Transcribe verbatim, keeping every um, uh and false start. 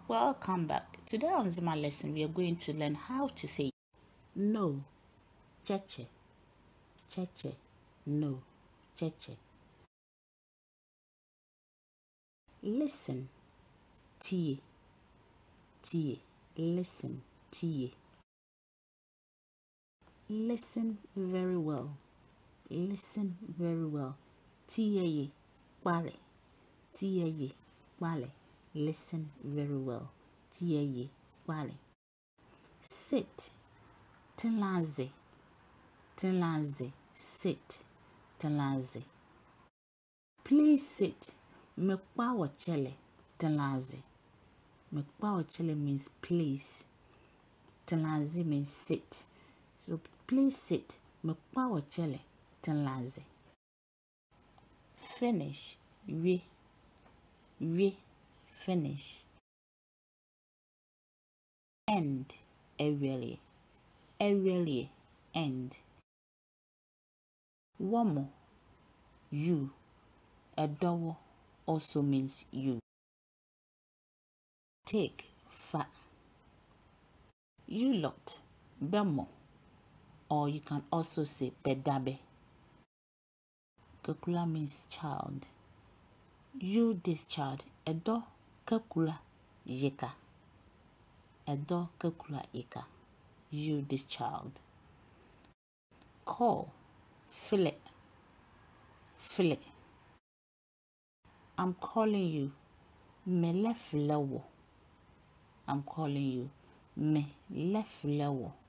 Welcome back. Today on Nzema lesson, we are going to learn how to say no. Kyɛkyɛ, kyɛkyɛ, no, kyɛkyɛ. Listen, tie, tie, listen, tie. Listen very well, listen very well. Tie ye, kpalɛ, tie ye, kpalɛ. Listen very well. Tie ye, kpalɛ. Sit, Tɛnla, Tɛnla, sit, Tɛnla. Please sit, mekpa kyɛlɛ, Tɛnla. Mekpa kyɛlɛ means please. Tɛnla means sit. So please sit, mekpa kyɛlɛ, Tɛnla. Finish, we, we, finish. End, Awieleɛ, Awieleɛ, end. Wɔmɔ, you, ɛdawɔ also means you. Take, fa. You lot, Bɛmɛ, or you can also say bɛdabɛ. Kakula means child. You this child, ɛdɔ kakula yeka. Ɛdɔ kakula yeka. You this child. Call, Fɛlɛ, Fɛlɛ. I'm calling you, me Fɛlɛ. I'm calling you, me Fɛlɛ.